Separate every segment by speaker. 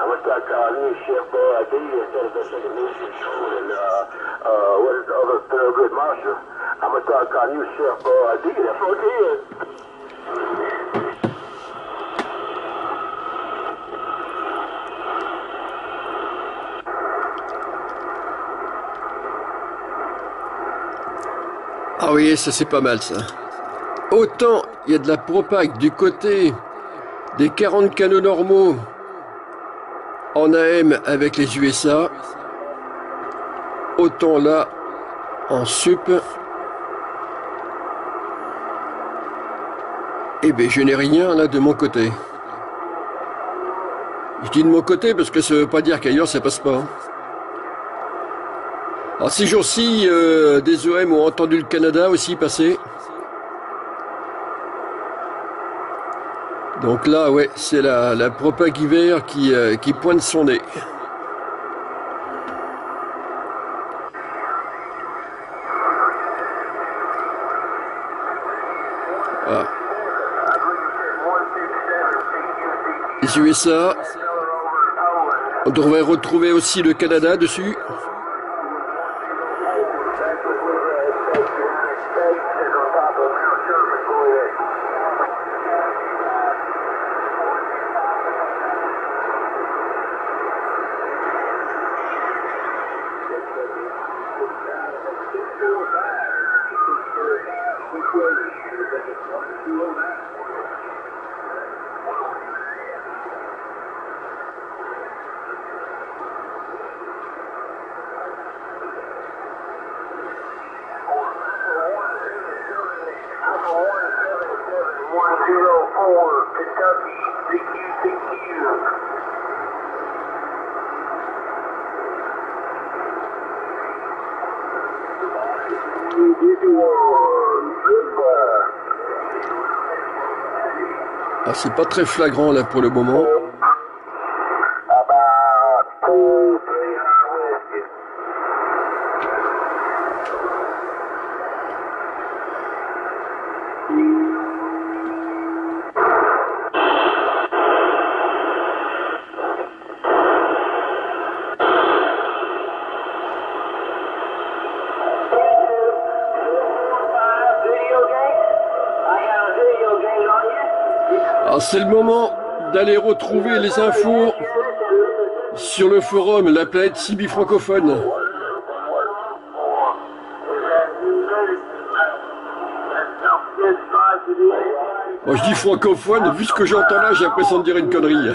Speaker 1: gonna start calling you Chef Boyardee instead of that second Nation show and what is the other Thurgood Marshall. I'm gonna start calling you Chef Boyardee. That's what it is.
Speaker 2: Ah oui, ça c'est pas mal ça. Autant il y a de la propague du côté des 40 canaux normaux en AM avec les USA, autant là en sup, eh bien je n'ai rien là de mon côté. Je dis de mon côté parce que ça veut pas dire qu'ailleurs ça passe pas. Alors ces jours-ci, des OM ont entendu le Canada aussi passer. Donc là, ouais, c'est la propague hiver qui pointe son nez. Ah. Les USA, on devrait retrouver aussi le Canada dessus. Ah, c'est pas très flagrant là pour le moment. C'est le moment d'aller retrouver les infos sur le forum La Planète Cibi francophone. Moi je dis francophone, vu ce que j'entends là, j'ai l'impression de dire une connerie.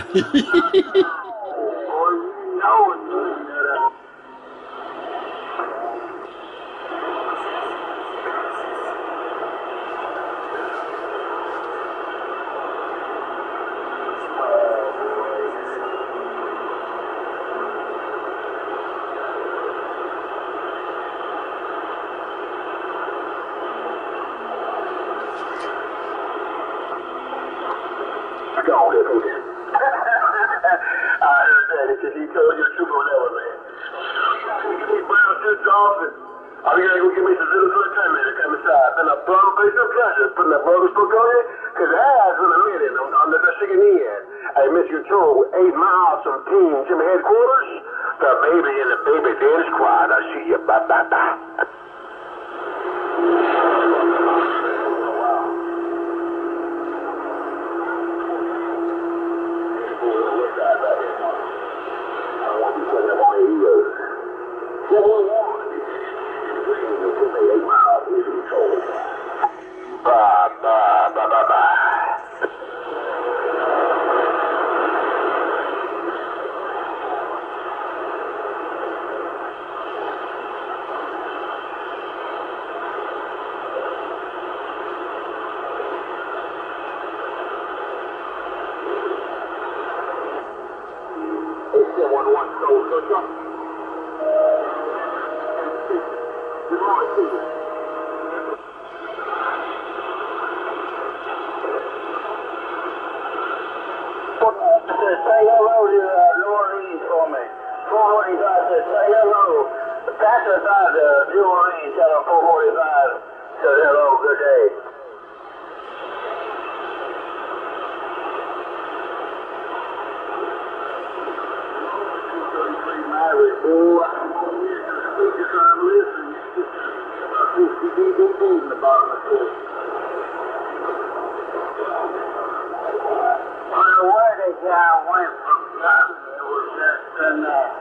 Speaker 1: Yeah, I went from nothing. It was just in that.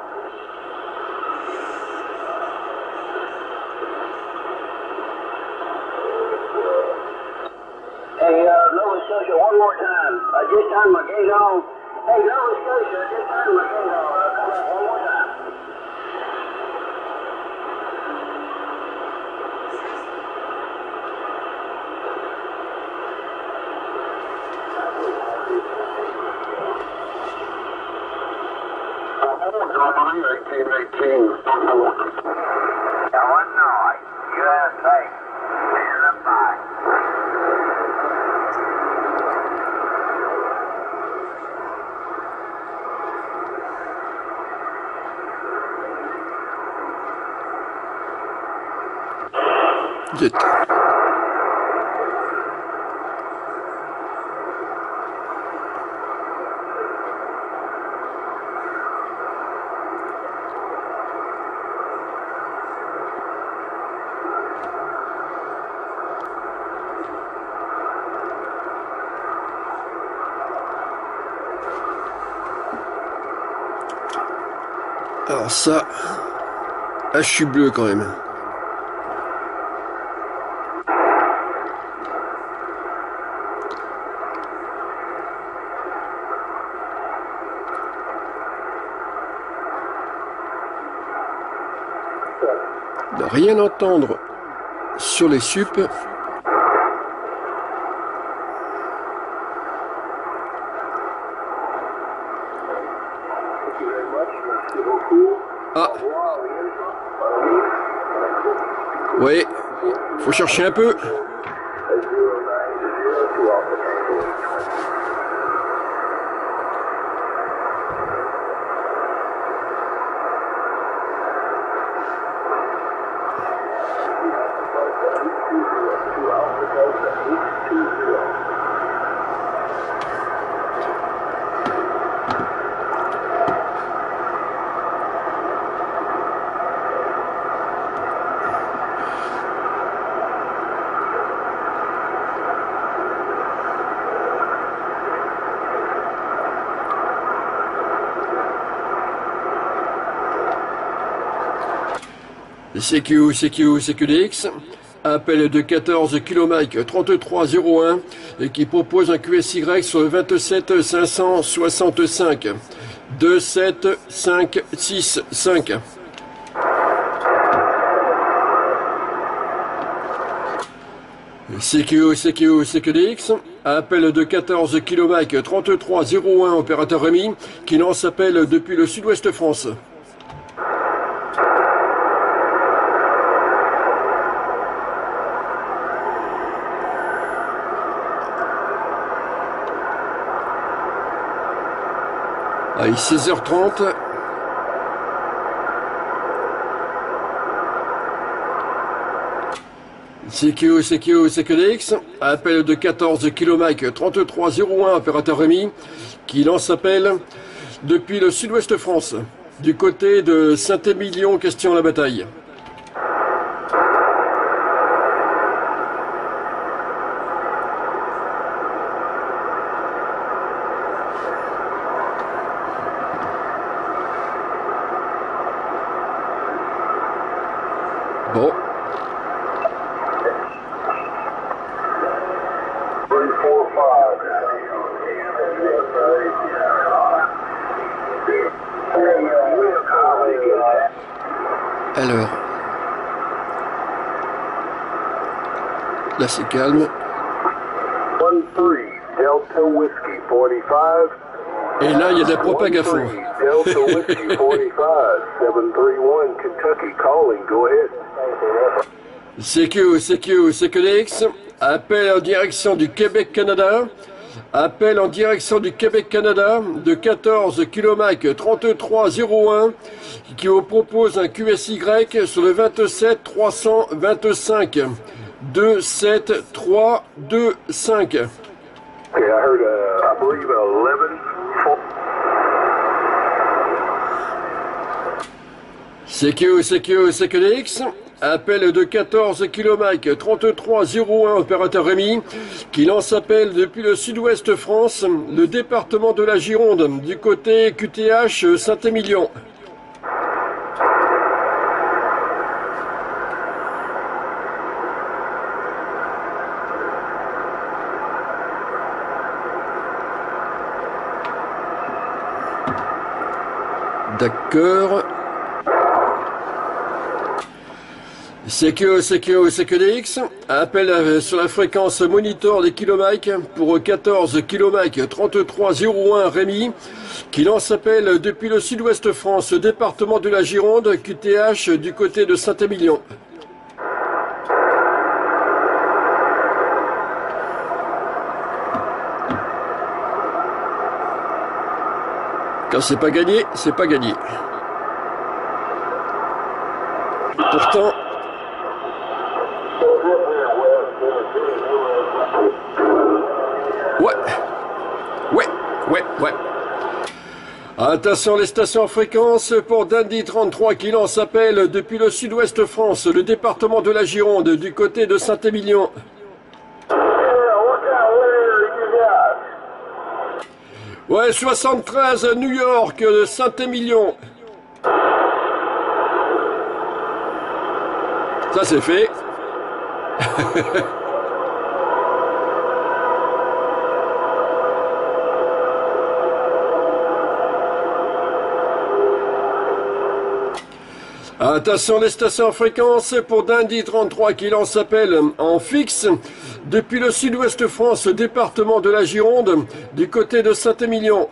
Speaker 1: Hey, Nova Scotia, one more time. I just turned my gate on. Hey, Nova Scotia, I just turned my gate on. Come back one more time.
Speaker 3: Company 1818,
Speaker 1: Illinois, USA. Stand by.
Speaker 2: Zut. Alors ça, je suis bleu quand même. Ne rien entendre sur les sups. Ah. Oui, faut chercher un peu. CQDX, appel de 14 km 3301 et qui propose un QSY sur le 27 565 27565. CQDX, appel de 14 km 3301 opérateur Rémi qui lance appel depuis le sud-ouest France. Allez, 16h30. CQDX, appel de 14 km 3301, opérateur Rémi, qui lance appel depuis le sud-ouest France, du côté de Saint-Émilion, Question-la-Bataille. Bon. Alors. Là c'est calme. Et là il y a de la propague à fond. CQDX, appel en direction du Québec-Canada. Appel en direction du Québec-Canada de 14 km 3301 qui vous propose un QSY sur le 27 325 27325.
Speaker 1: Okay, I heard, I believe 11.
Speaker 2: CQDX, appel de 14 km 3301, opérateur Rémi, qui lance appel depuis le sud-ouest France, le département de la Gironde, du côté QTH Saint-Émilion. D'accord. CQDX, appel sur la fréquence monitor des kilomètres pour 14 km 3301 Rémi, qui lance appel depuis le sud-ouest France, département de la Gironde, QTH du côté de Saint-Émilion. Quand c'est pas gagné, c'est pas gagné. Pourtant, ouais. Attention, les stations en fréquence pour Dandy 33 qui lance appel depuis le sud-ouest France, le département de la Gironde, du côté de Saint-Émilion. Ouais, 73 New York, Saint-Émilion. Ça c'est fait. Attention, les stations en fréquence pour Dandy 33 qui lance appel en fixe depuis le sud-ouest France, département de la Gironde, du côté de Saint-Émilion.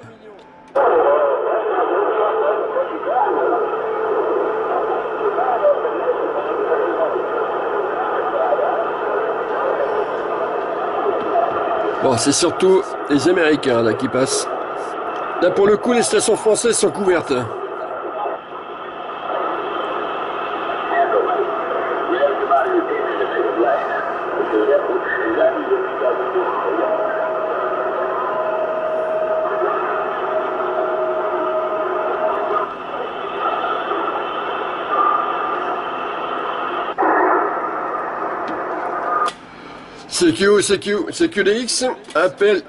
Speaker 2: Bon, c'est surtout les Américains là qui passent. Là pour le coup, les stations françaises sont couvertes. CQDX, appel...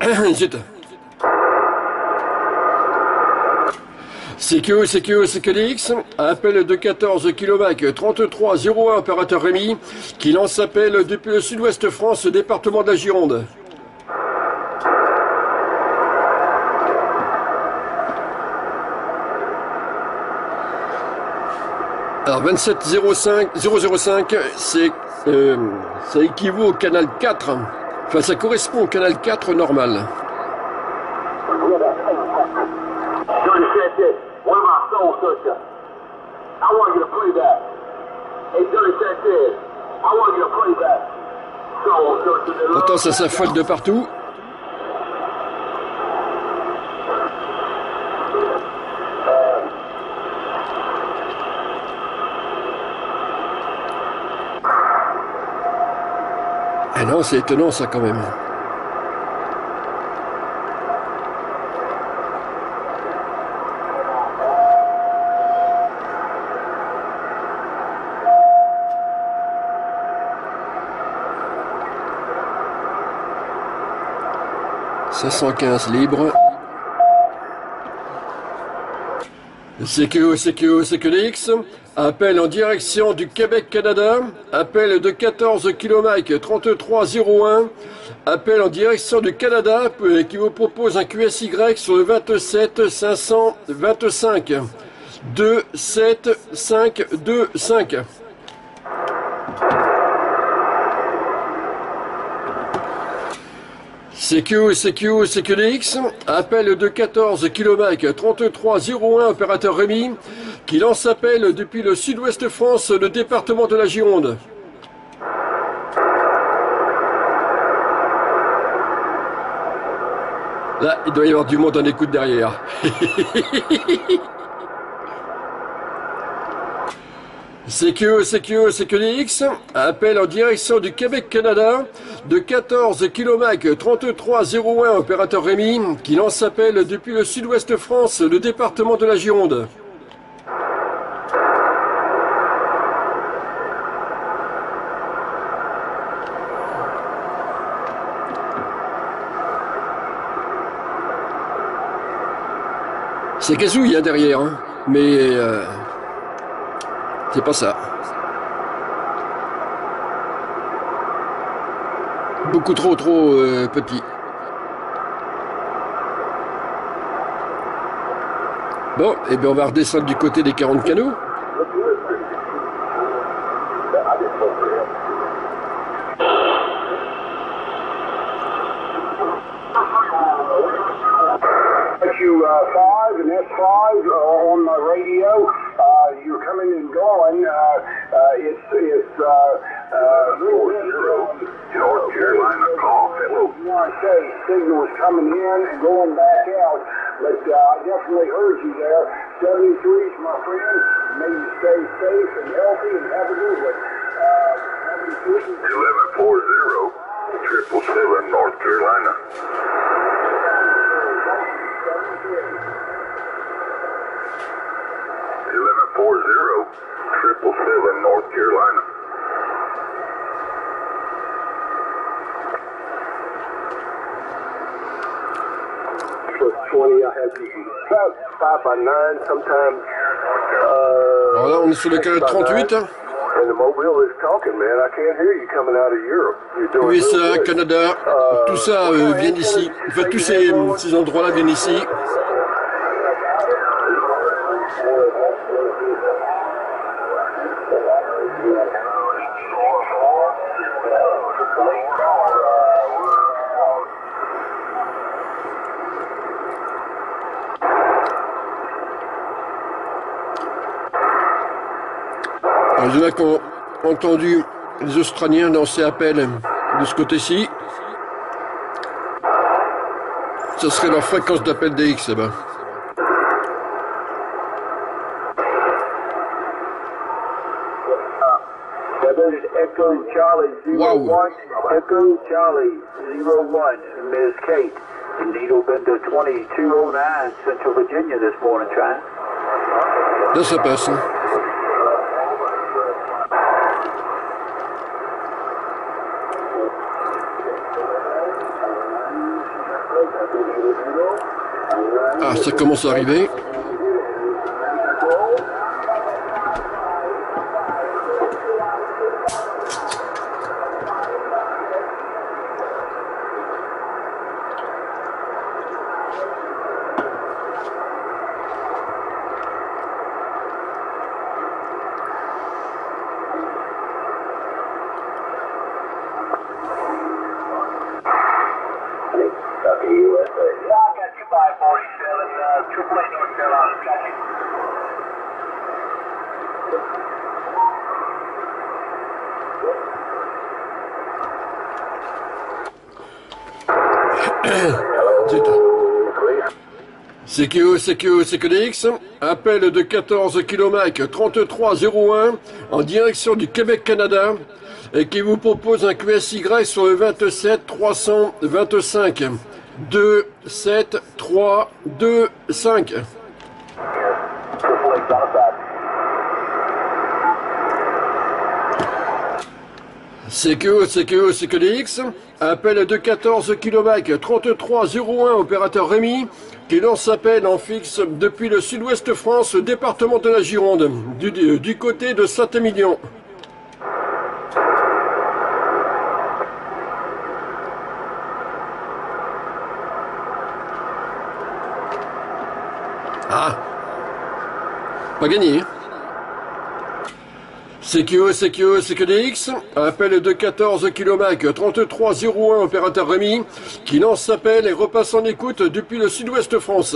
Speaker 2: CQDX, appel de 14 km 3301, opérateur Rémi, qui lance appel depuis le sud-ouest France, département de la Gironde. Alors 27005, ça équivaut au canal 4, enfin ça correspond au canal 4 normal. Pourtant ça s'affole de partout. Ah non, c'est étonnant ça quand même. « 515 libre. CQDX, appel en direction du Québec-Canada, appel de 14 km 3301, appel en direction du Canada qui vous propose un QSY sur le 27 525 27525. CQDX, appel de 14 km 3301, opérateur Rémi, qui lance appel depuis le sud-ouest France, le département de la Gironde. Là, il doit y avoir du monde en écoute derrière. CQDX, appel en direction du Québec-Canada de 14 km 3301, opérateur Rémi, qui lance appel depuis le sud-ouest France, le département de la Gironde. C'est gazouille hein, derrière, hein. Mais c'est pas ça. Beaucoup trop petit. Bon, et bien on va redescendre du côté des 40 canaux.
Speaker 1: Five and S5 on the radio. You're coming and going. It's 4-0 North Carolina call. Signal is coming in and going back out, but I definitely heard you there. 73s, my friend. May you stay safe and healthy and have a good one. 1140 777 North Carolina. 1140 777 North Carolina. Plus 20, I have about 5 by 9 sometimes.
Speaker 2: Alors là, on est sur le canal 38. Hein.
Speaker 1: And the mobile is talking, man. I can't hear you coming out of Europe. You're doing
Speaker 2: USA, Canada, tout ça vient d'ici. Enfin, tous ces endroits-là viennent ici. Il y en a qui ont entendu les Australiens dans ces appels de ce côté-ci. Ce serait leur fréquence d'appel DX là-bas. Wow.
Speaker 1: Echo Charlie 01, Ms. Kate. Needle been to 2209 Central Virginia this morning trying.
Speaker 2: Là, ça passe. Hein. Ah, ça commence à arriver. CQDX, appel de 14 km 3301 en direction du Québec-Canada et qui vous propose un QSY sur le 27 325 27325. CQDX, appel de 14 km 3301 opérateur Rémi qui lance appel en fixe depuis le sud-ouest France, département de la Gironde, du côté de Saint-Émilion. Ah, pas gagné. CQDX, appel de 14 km 3301 opérateur Rémi qui lance appel et repasse en écoute depuis le sud-ouest France.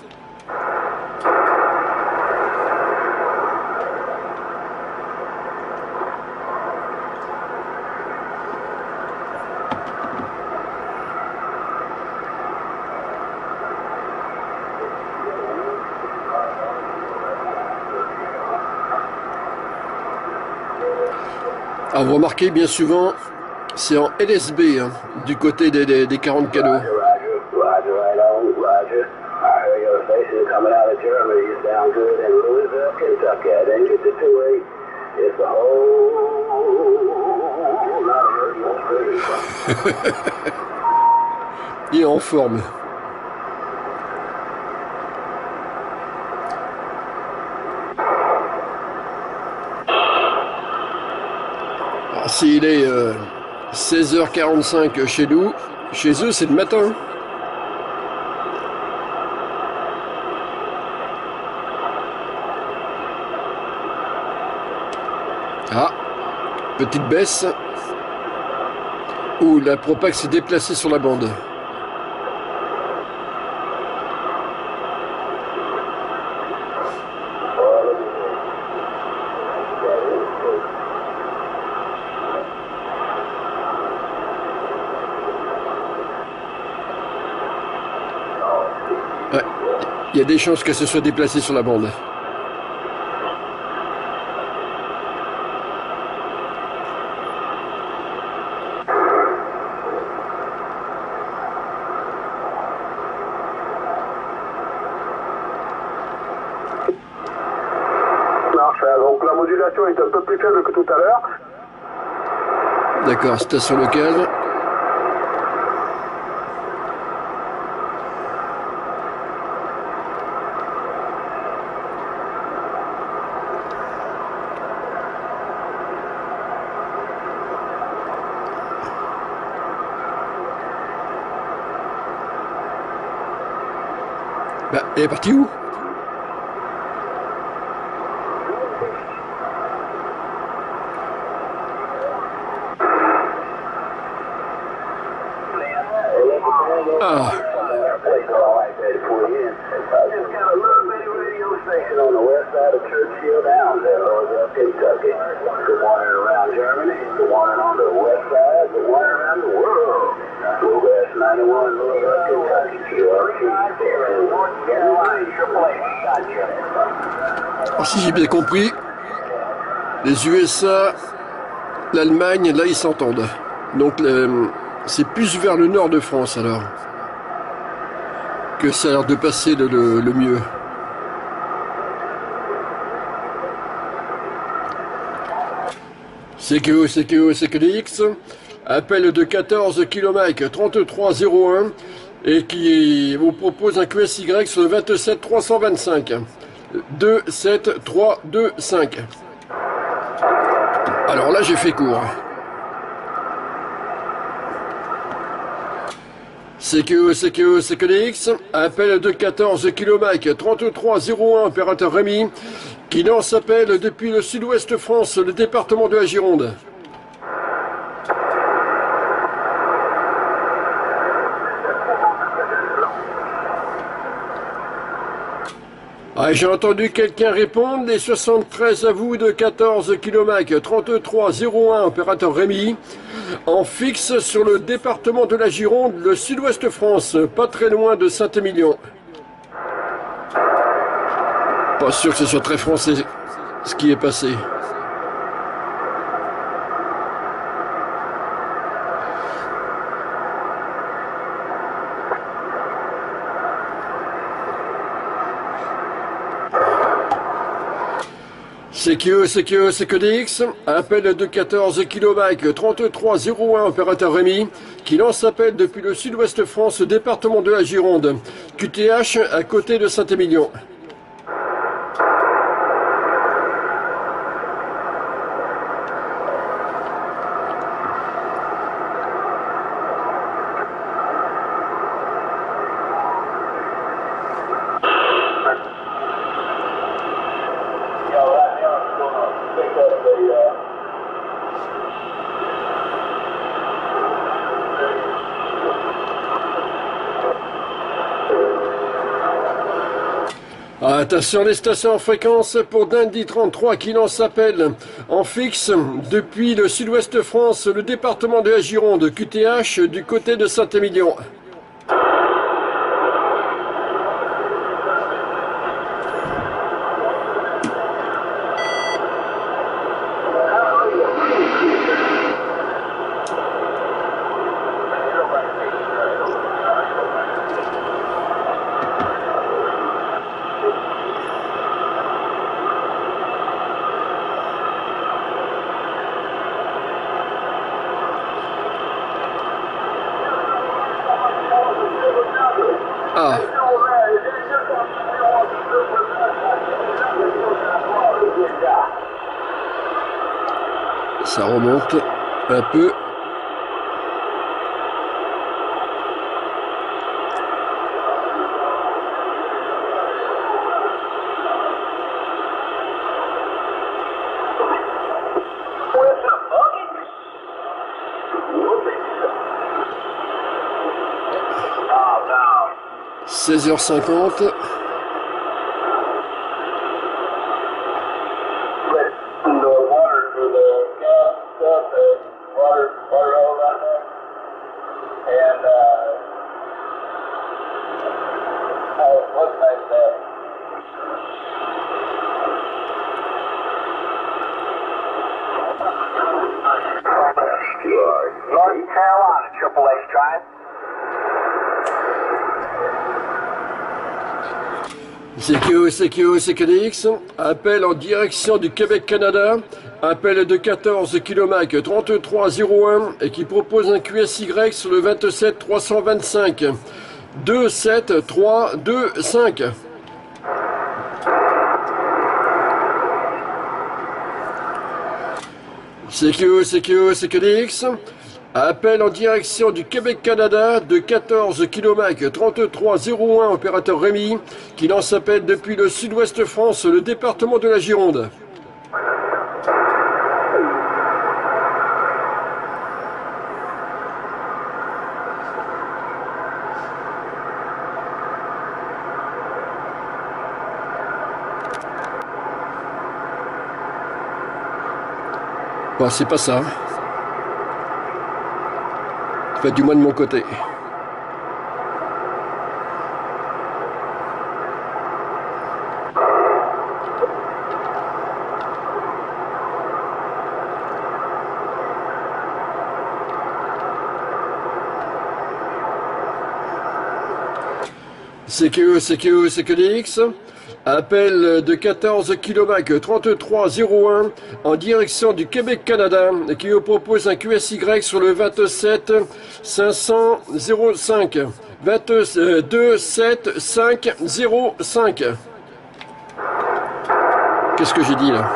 Speaker 2: Ah, vous remarquez bien souvent, c'est en LSB, hein, du côté des 40 canaux. Il est en forme. S'il est 16h45 chez nous, chez eux c'est le matin. Ah, petite baisse. Ouh, la Propac s'est déplacée sur la bande. Ouais, il y a des chances que ce soit déplacé sur la bande.
Speaker 3: Donc la modulation est un peu plus faible que tout à l'heure.
Speaker 2: D'accord, station locale. Bah, elle est partie où? Ah. Alors, si j'ai bien compris, les USA, l'Allemagne, là ils s'entendent. Donc c'est plus vers le nord de France alors que ça a l'air de passer le mieux. CQDX, appel de 14 km 3301 et qui vous propose un QSY sur le 27 325. 27325. Alors là j'ai fait court. CQDX, appel de 14 km 3301, opérateur Rémi, qui lance appel depuis le sud-ouest France, le département de la Gironde. Ah, j'ai entendu quelqu'un répondre, les 73 à vous de 14 km 3301, opérateur Rémi, en fixe sur le département de la Gironde, le sud-ouest France, pas très loin de Saint-Émilion. Pas sûr que ce soit très français ce qui est passé. CQDX, appel de 14 km 3301, opérateur Rémi, qui lance appel depuis le sud-ouest France, département de la Gironde, QTH à côté de Saint-Émilion. Attention les stations en fréquence pour Dundee 33 qui lance appel en fixe depuis le sud-ouest France, le département de la Gironde, QTH du côté de Saint-Émilion. Ah. Ça remonte. un peu. « 16h50.
Speaker 1: North Carolina, Triple H Drive.
Speaker 2: CQO, CQDX, appel en direction du Québec-Canada, appel de 14 km 3301 et qui propose un QSY sur le 27 325 27 325. CQDX, appel en direction du Québec-Canada de 14 km 3301, opérateur Rémi, qui lance appel depuis le sud-ouest France, le département de la Gironde. Bon, c'est pas ça. Faites du moins de mon côté. CQDX, appel de 14 km 3301 en direction du Québec-Canada qui vous propose un QSY sur le 27 505 22 7 505. Qu'est-ce que j'ai dit là?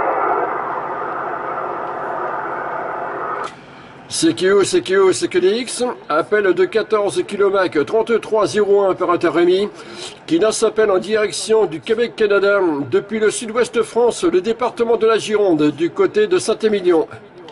Speaker 2: CQDX, appel de 14 km 3301, opérateur Rémi, qui lance appel en direction du Québec-Canada depuis le sud-ouest France, le département de la Gironde, du côté de Saint-Émilion.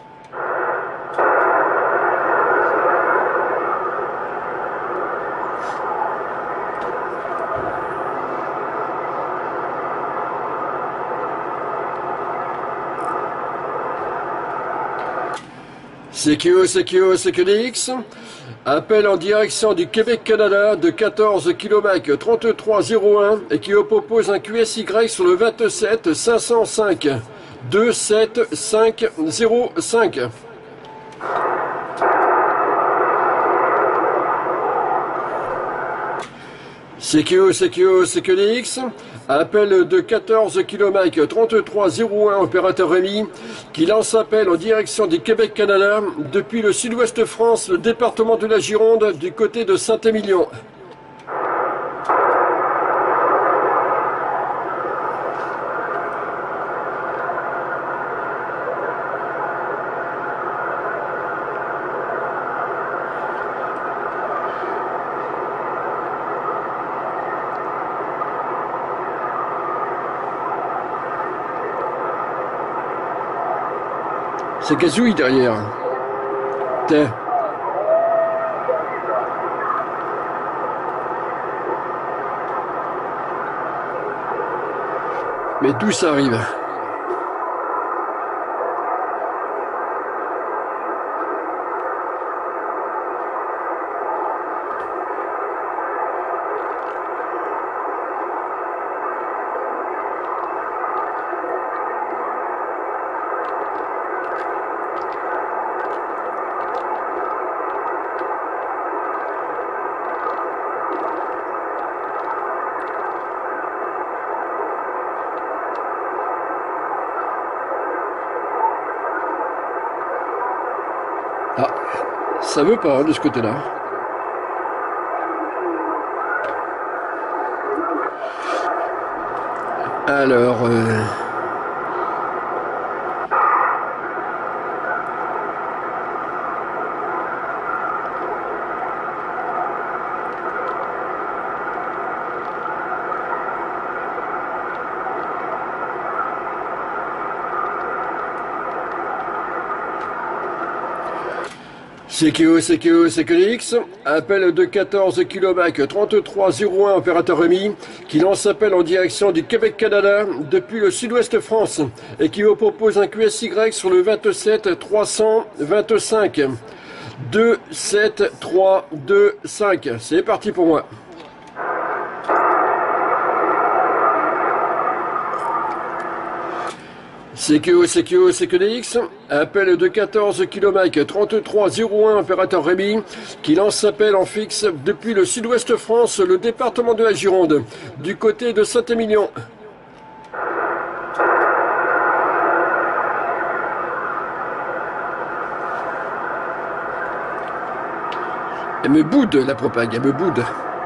Speaker 2: CQDX, appel en direction du Québec-Canada de 14 km 3301 et qui vous propose un QSY sur le 27 505 27 505. CQDX, appel de 14 km 3301, opérateur Rémi, qui lance appel en direction du Québec-Canada depuis le sud-ouest France, le département de la Gironde, du côté de Saint-Émilion. C'est gazouille derrière. Tiens. Mais d'où ça arrive? Ah, ça veut pas de ce côté-là. Alors, CQX, appel de 14 km 3301, opérateur Rémi, qui lance appel en direction du Québec-Canada depuis le sud-ouest France et qui vous propose un QSY sur le 27 325. 27325. C'est parti pour moi. CQDX, appel de 14 km 3301, opérateur Rémi, qui lance appel en fixe depuis le sud-ouest France, le département de la Gironde, du côté de Saint-Émilion. Elle me boude la propague, elle me boude.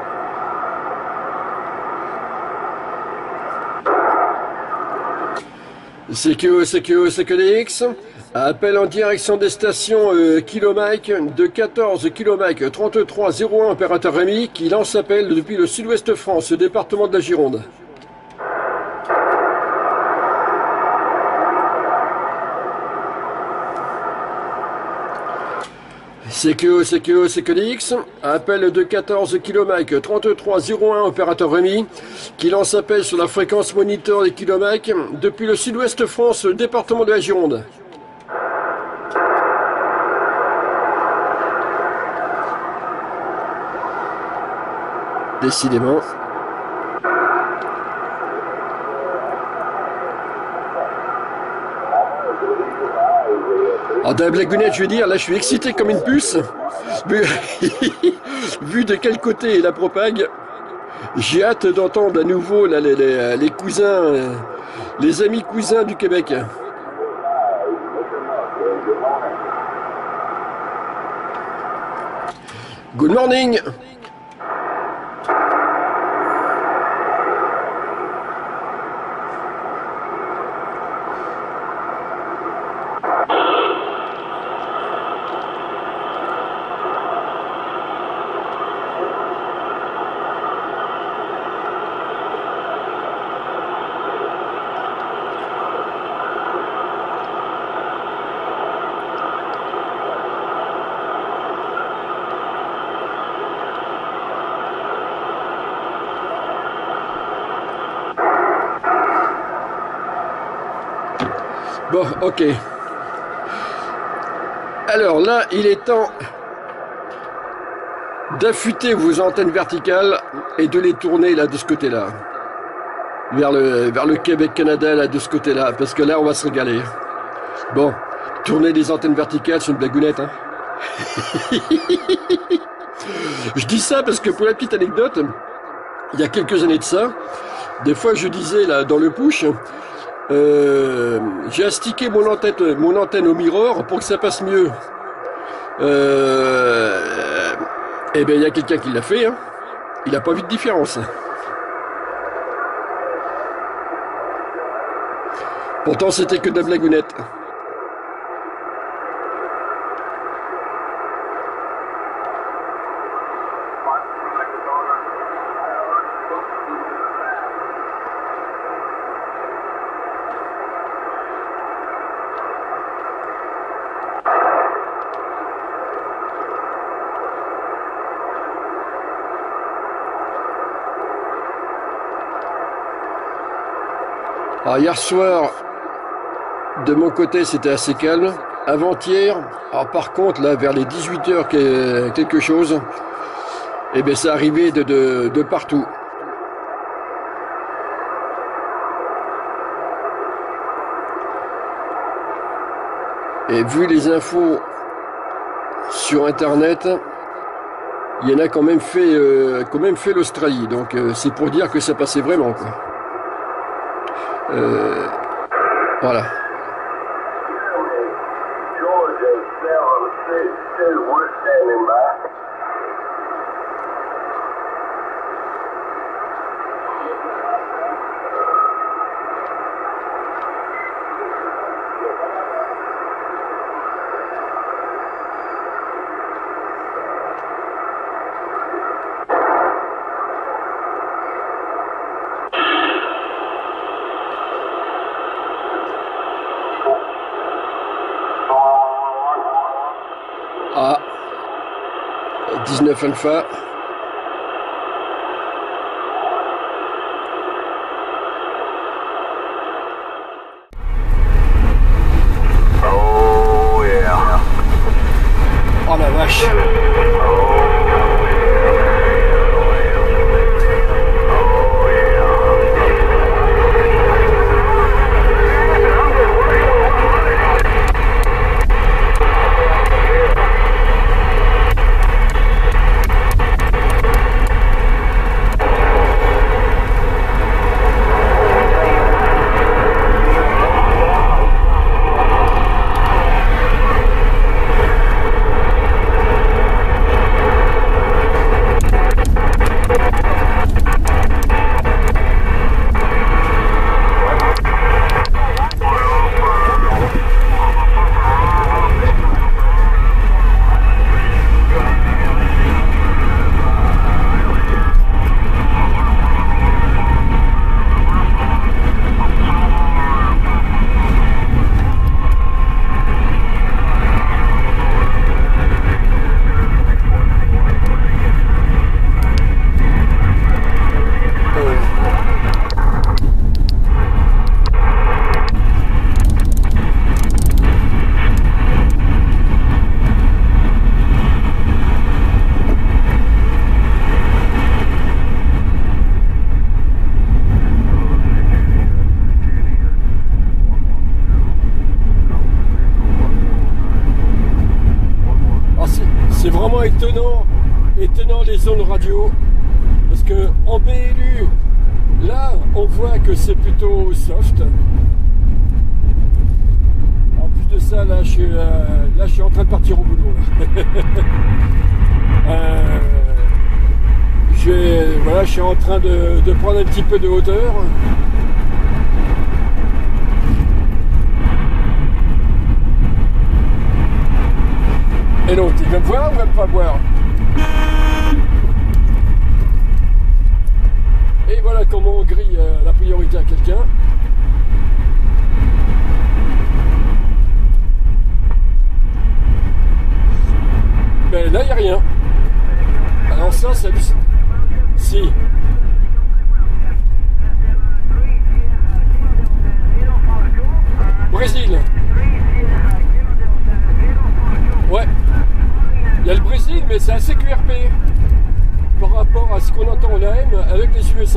Speaker 2: CQDX, appel en direction des stations Kilomike de 14 km 3301, opérateur Rémi, qui lance appel depuis le sud-ouest France, département de la Gironde. CQDX, appel de 14 km 3301, opérateur Rémi, qui lance appel sur la fréquence moniteur des Kilomike depuis le sud-ouest France, département de la Gironde. Décidément. Alors dans la blagounette, je veux dire, là je suis excité comme une puce. Vu de quel côté est la propague, j'ai hâte d'entendre à nouveau là, les cousins, les amis cousins du Québec. Good morning. Bon, ok. Alors là, il est temps d'affûter vos antennes verticales et de les tourner là de ce côté-là. Vers le Québec-Canada là de ce côté-là. Parce que là, on va se régaler. Bon, tourner des antennes verticales, c'est une blagounette, hein. Je dis ça parce que pour la petite anecdote, il y a quelques années de ça, des fois je disais là dans le push, j'ai astiqué mon antenne au mirror pour que ça passe mieux. Eh bien, il y a quelqu'un qui l'a fait, hein. Il n'a pas vu de différence. Pourtant, c'était que de la blagounette. Alors hier soir, de mon côté, c'était assez calme. Avant-hier, alors par contre, là, vers les 18h quelque chose, eh bien, ça arrivait de partout. Et vu les infos sur Internet, il y en a quand même fait l'Australie. Donc, c'est pour dire que ça passait vraiment, quoi. Voilà. 9 Alpha. Oh la vache. C'est vraiment étonnant les zones radio, parce que en BLU, là on voit que c'est plutôt soft. En plus de ça, là je suis en train de partir au boulot. Voilà, je suis en train de prendre un petit peu de hauteur. Et l'autre, il va me voir ou il va pas me voir? Et voilà comment on grille la priorité à quelqu'un. Mais là, il n'y a rien. Alors ça, c'est... Si. Brésil. Ouais. Il y a le Brésil, mais c'est assez QRP par rapport à ce qu'on entend en AM avec les USA.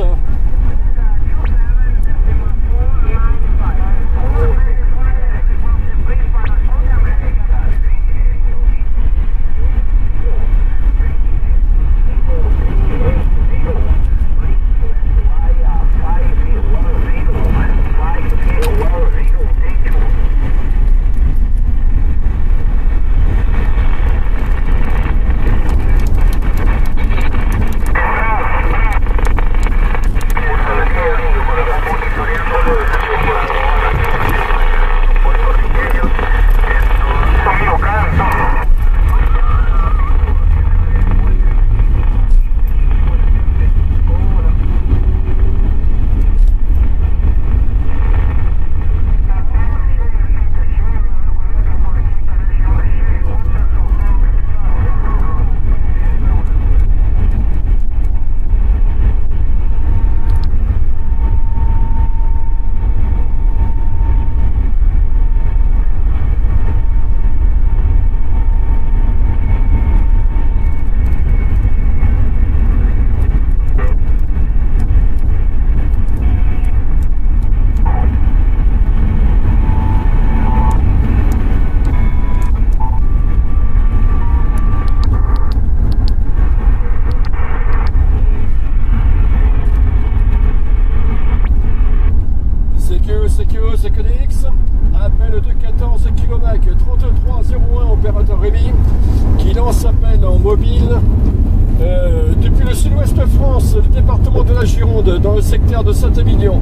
Speaker 2: CQDX, appel de 14 km 3301 opérateur Rémi qui lance appel en mobile depuis le sud-ouest de France, le département de la Gironde, dans le secteur de Saint-Émilion.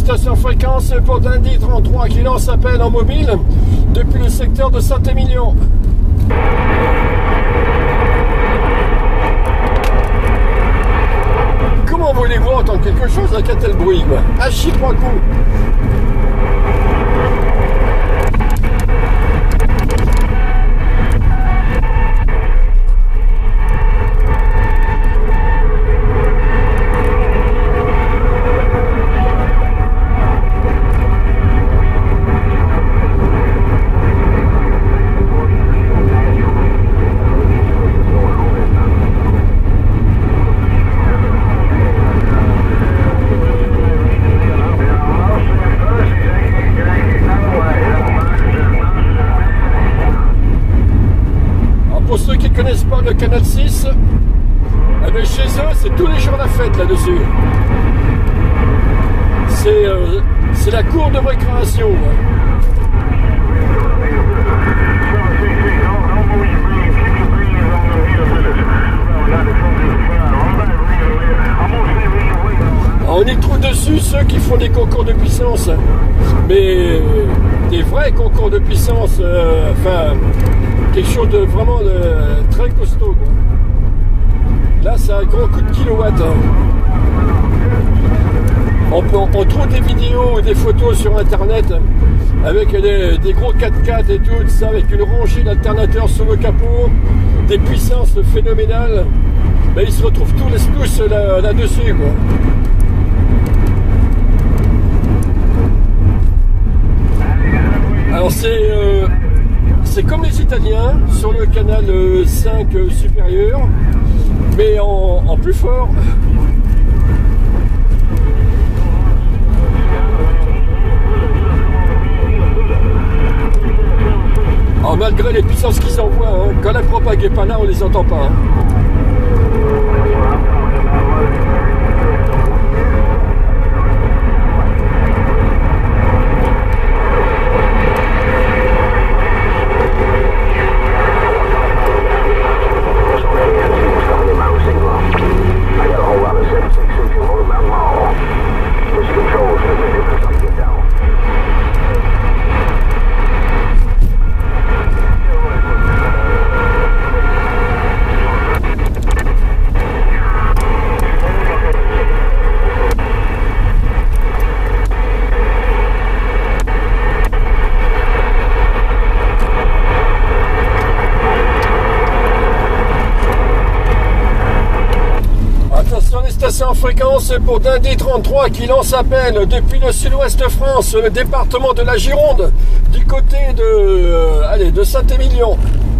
Speaker 2: station fréquence pour Dundee 33 qui lance appel en mobile depuis le secteur de Saint-Émilion. Comment voulez-vous entendre quelque chose avec un tel bruit, quoi? À chier 3 coups. Pour ceux qui ne connaissent pas le canal 6, eh bien chez eux, c'est tous les jours la fête là-dessus. C'est la cour de récréation. On y trouve dessus ceux qui font des concours de puissance, mais des vrais concours de puissance, enfin quelque chose de vraiment très costaud, quoi. Là c'est un gros coup de kilowatt, hein. On trouve des vidéos ou des photos sur internet avec des gros 4x4 et tout ça, avec une rangée d'alternateurs sur le capot, des puissances phénoménales. Ben, ils se retrouvent tous là-dessus, quoi. Alors c'est comme les Italiens sur le canal 5 supérieur, mais en plus fort. Alors, malgré les puissances qu'ils envoient, hein, quand la propague n'est pas là, on les entend pas, hein. En fréquence pour Dundee 33 qui lance appel depuis le sud-ouest France, le département de la Gironde, du côté de Saint-Émilion.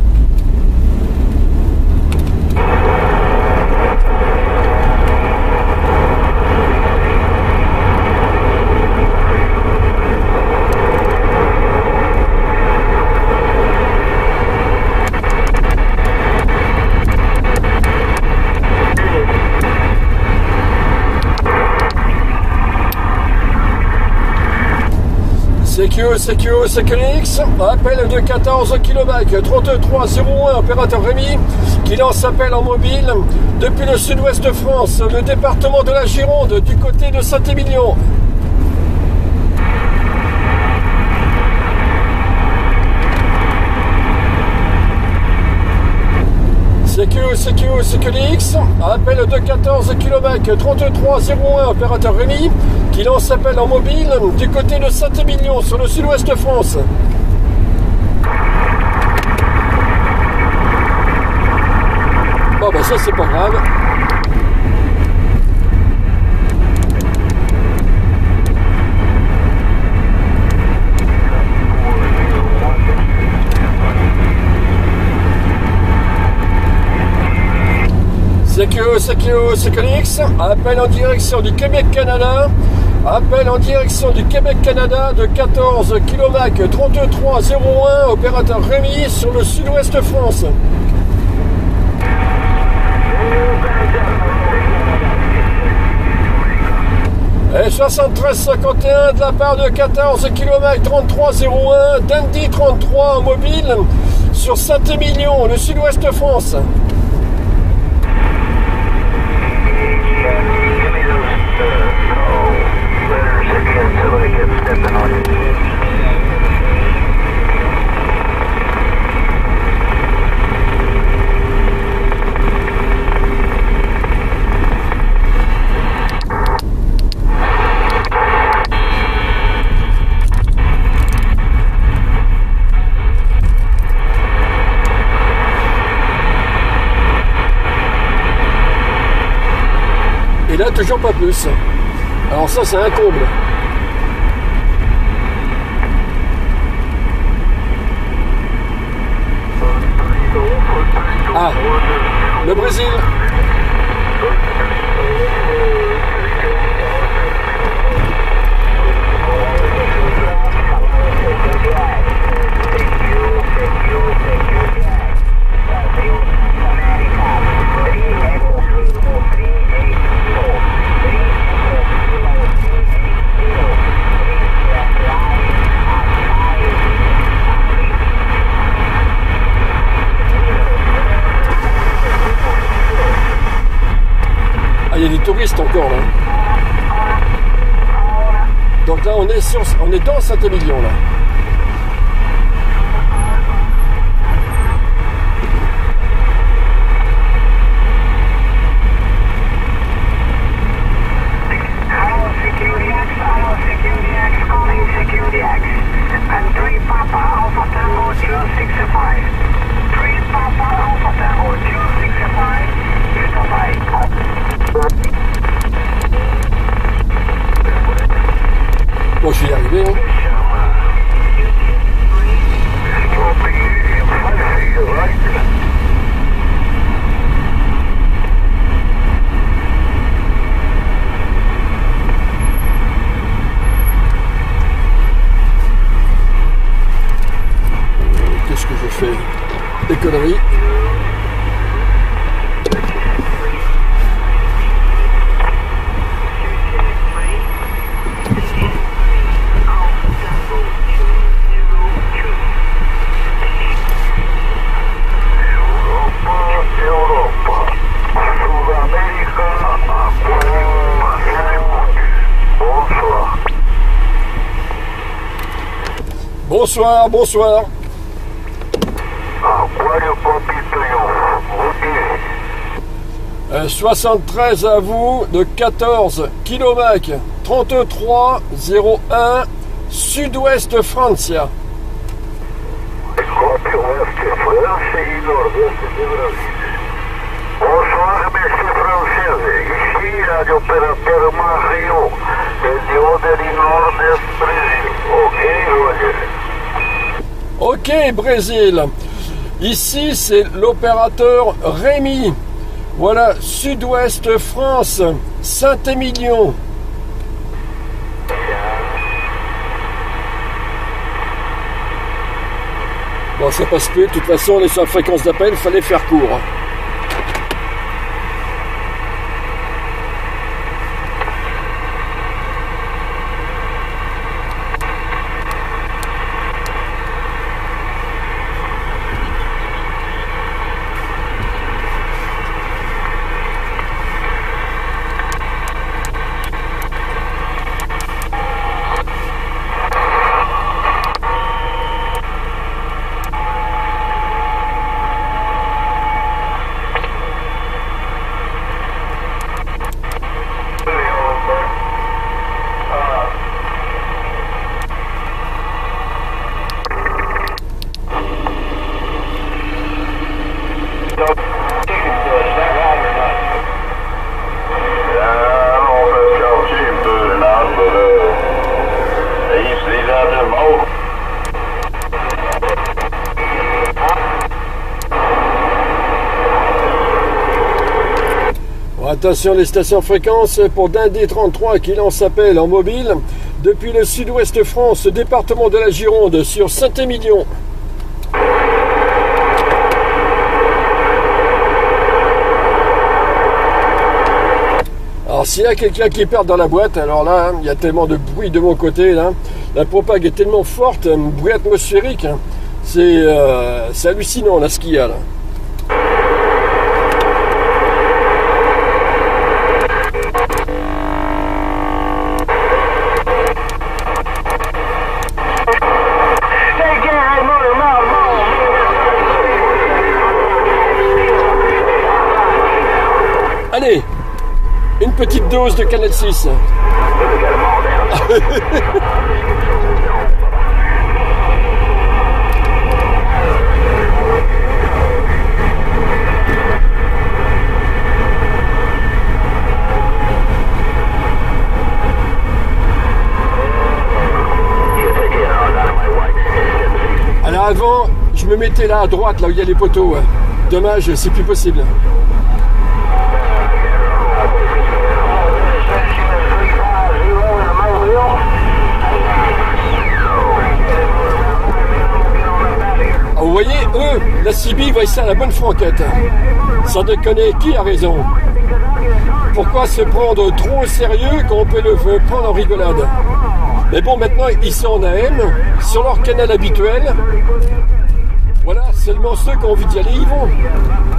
Speaker 2: CQX, appel de 14 km, 3301, opérateur Rémi, qui lance appel en mobile depuis le sud-ouest France, le département de la Gironde, du côté de Saint-Émilion. CQX, appel de 14 km, 3301, opérateur Rémi, qui lance appel en mobile du côté de Saint-Émilion, sur le sud-ouest France. Bon ben ça c'est pas grave. CQX, appel en direction du Québec-Canada, appel en direction du Québec-Canada de 14 km 3301, opérateur Rémi sur le sud-ouest France. Et 7351 de la part de 14 km 3301, Dundee 33 en mobile sur Saint-Émilion, le sud-ouest France. toujours pas plus. Alors ça, c'est un comble. Ah, le Brésil. Il y a des touristes encore là. Donc là on est dans Saint-Émilion là. Bon, je suis arrivé. Hein. Qu'est-ce que je fais? Des conneries. Bonsoir, bonsoir. 73 à vous de 14 km 33 01 Sud-Ouest Francia.
Speaker 3: Bonsoir, monsieur francese. Ici, radio opérateur Mario, del Dio del Nord Brésil.
Speaker 2: Ok, Brésil. Ici, c'est l'opérateur Rémi. Voilà, Sud-Ouest France, Saint-Émilion. Bon, ça passe plus. De toute façon, on est sur la fréquence d'appel, il fallait faire court. Attention, les stations fréquences pour Dindé 33 qui lance appel en mobile depuis le Sud-Ouest France, département de la Gironde, sur Saint-Émilion. Alors s'il y a quelqu'un qui perd dans la boîte, alors là, il y a tellement de bruit de mon côté, là. La propague est tellement forte, un bruit atmosphérique, c'est hallucinant là, ce qu'il y a là. Allez, une petite dose de Canal 6. me mettais là à droite, là où il y a les poteaux. Dommage, c'est plus possible. Ah, vous voyez, eux, la CB voit ça à la bonne franquette. Sans déconner, qui a raison? Pourquoi se prendre trop au sérieux quand on peut le prendre en rigolade? Mais bon, maintenant, ils sont en AM, sur leur canal habituel. Voilà, seulement ceux qui ont envie d'y aller, ils vont.